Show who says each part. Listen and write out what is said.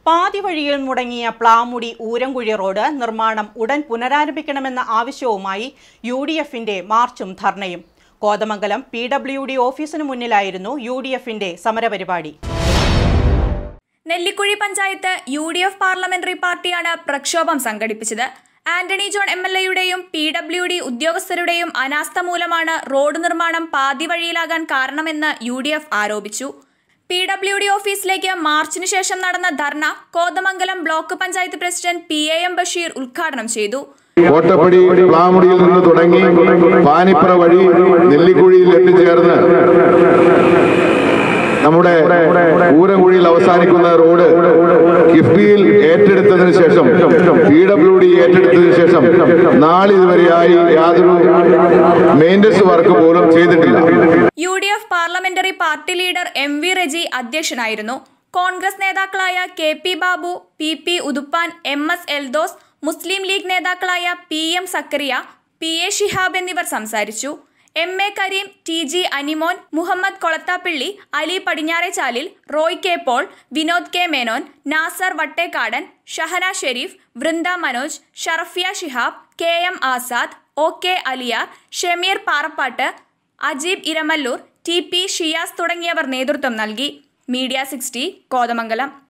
Speaker 1: പാതി വഴിയിൽ മുടങ്ങിയ പ്ലാമുടി ഊരംകുഴി റോഡ് നിർമ്മാണം ഉടൻ പുനരാരംഭിക്കണമെന്ന ആവശ്യവുമായി UDFന്റെ മാർച്ചും ധർണയും. കോതമംഗലം PWD ഓഫീസിനു മുന്നിലായിരുന്നു UDFന്റെ സമരപരിപാടി.
Speaker 2: നെല്ലിക്കുഴി പഞ്ചായത്ത് UDF പാർലമെന്ററി പാർട്ടിയാണ് പ്രക്ഷോഭം സംഘടിപ്പിച്ചത്. ആന്റണി ജോൺ MLAയുടെയും PWD ഉദ്യോഗസ്ഥരുടെയും അനാസ്ഥ മൂലമാണ് റോഡ് നിർമ്മാണം പാതി വഴിയിലാകാൻ കാരണമെന്ന് UDF ആരോപിച്ചു. PWD ഓഫീസിലേക്ക് മാർച്ചിനു ശേഷം നടന്ന dharna Kothamangalam block panchayat president PAM Basheer ഉദ്ഘാടനം ചെയ്തു.
Speaker 3: കോട്ടപ്പടി പ്ലാമുടിയിൽ നിന്ന് തുടങ്ങി പാനിപ്പുറ വഴി നെല്ലിക്കുഴിയിൽ എത്തിച്ചേർന്ന് നമ്മുടെ ഊരംകുഴിയിൽ അവസാനിക്കുന്ന റോഡ് കിഫ്ബിയിൽ ഏറ്റെടുത്തതിനു ശേഷം PWD ഏറ്റെടുത്തതിനു ശേഷം നാളിതുവരെയായി യാതൊരു മെയിൻ്റനൻസ് വർക്ക് പോലും ചെയ്തിട്ടില്ല.
Speaker 2: UDF parliamentary party leader MV Reji അധ്യക്ഷനായിരുന്നു. കോൺഗ്രസ് നേതാക്കളായ KP Babu, PP Uduppan, MS Eldhose, Muslim League നേതാക്കളായ PM സക്കറിയ, PA ഷിഹാബ് എന്നിവർ സംസാരിച്ചു. MA Kareem, TG Animon, Muhammad Kolathappilly, Ali Padinjarechalil, Roy K Paul, Vinod K Menon, Nasar Vattekkadan, Shahana Sherif, Vrinda Manoj, Sharafiya Shihab, KM Azad, OK Aliyar, Shameer Parappattu, Ajeeb Eramalloor, TP Shiyas തുടങ്ങിയവർ നേതൃത്വം നൽകി. മീഡിയ 60 കോതമംഗലം.